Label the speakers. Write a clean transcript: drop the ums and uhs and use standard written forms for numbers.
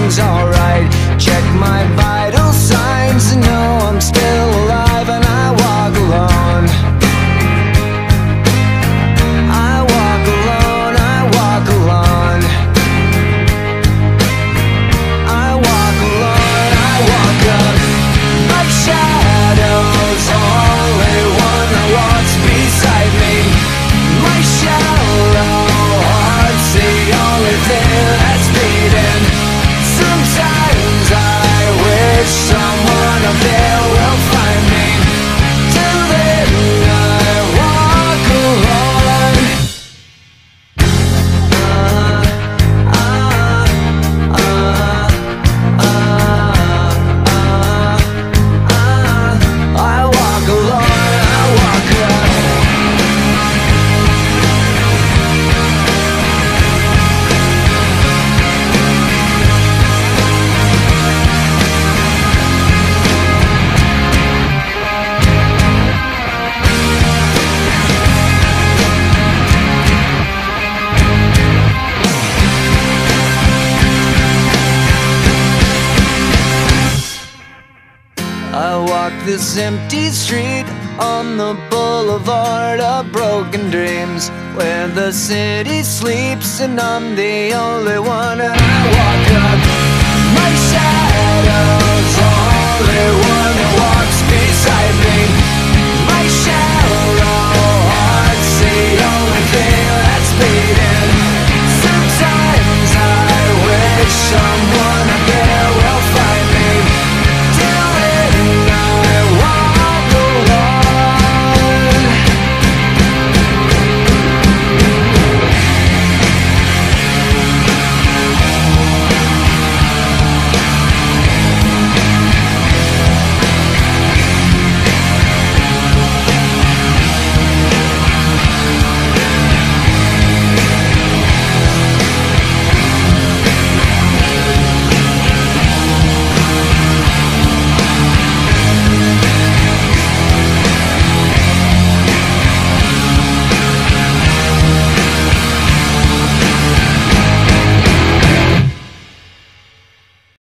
Speaker 1: everything's alright. Check my vital signs and know I'm still alive, and I walk alone. I walk alone, I walk alone. I walk alone, I walk up. My shadow's only one that walks beside me. My shallow heart's the only thing that's beating. Sometimes I wish someone up there will find me. Till then I walk alone. I walk alone, I walk up. I walk this empty street on the boulevard of broken dreams, where the city sleeps and I'm the only one, and I walk